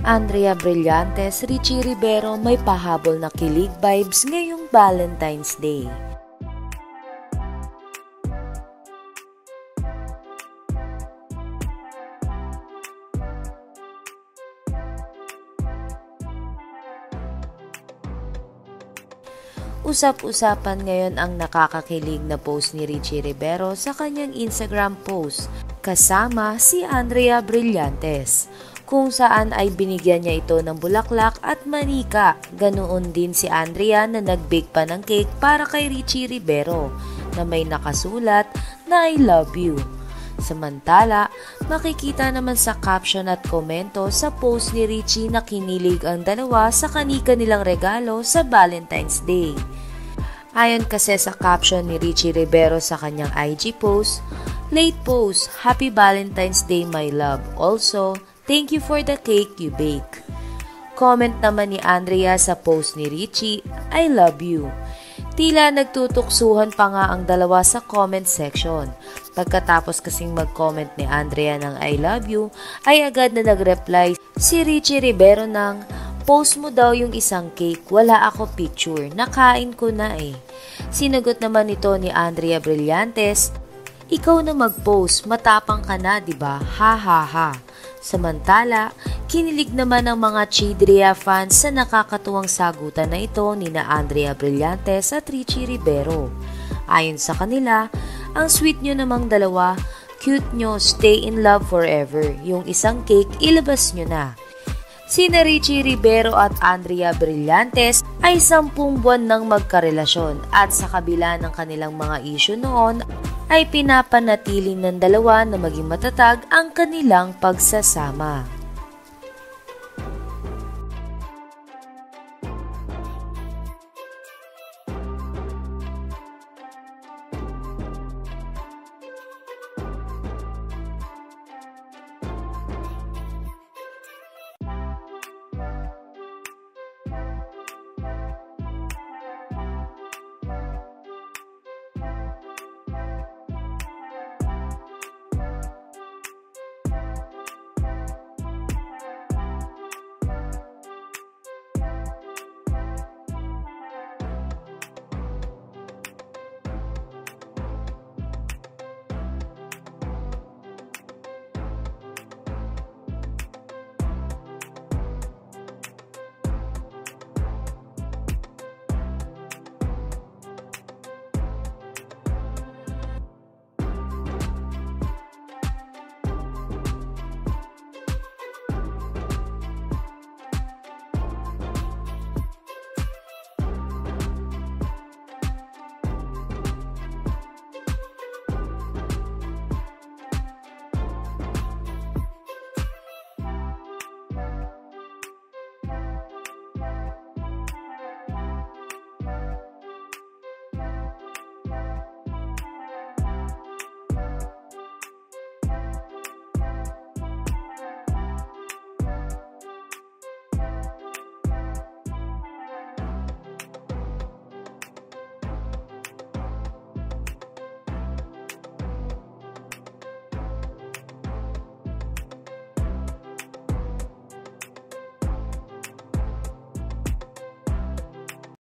Andrea Brillantes, Richie Rivero may pahabol na kilig vibes ngayong Valentine's Day. Usap-usapan ngayon ang nakakakilig na post ni Richie Rivero sa kanyang Instagram post kasama si Andrea Brillantes, kung saan ay binigyan niya ito ng bulaklak at manika. Ganoon din si Andrea na nag-bake pa ng cake para kay Richie Rivero na may nakasulat na I love you. Samantala, makikita naman sa caption at komento sa post ni Richie na kinilig ang dalawa sa kanika nilang regalo sa Valentine's Day. Ayon kasi sa caption ni Richie Rivero sa kanyang IG post, late post, Happy Valentine's Day my love. Also, thank you for the cake you bake. Comment naman ni Andrea sa post ni Richie, I love you. Tila nagtutuksuhan pa nga ang dalawa sa comment section. Pagkatapos kasing mag-comment ni Andrea ng I love you, ay agad na nag-reply si Richie Rivero ng post mo daw yung isang cake, wala ako picture, nakain ko na eh. Sinagot naman ito ni Andrea Brillantes, ikaw na mag-post, matapang ka na, diba? Ha ha ha. Samantala, kinilig naman ang mga Chidria fans sa nakakatuwang sagutan na ito ni na Andrea Brillantes at Richie Rivero. Ayon sa kanila, ang sweet nyo namang dalawa, cute nyo, stay in love forever. Yung isang cake, ilabas nyo na. Sina Richie Rivero at Andrea Brillantes ay 10 buwan nang magkarelasyon at sa kabila ng kanilang mga issue noon ay pinapanatiling ng dalawa na maging matatag ang kanilang pagsasama.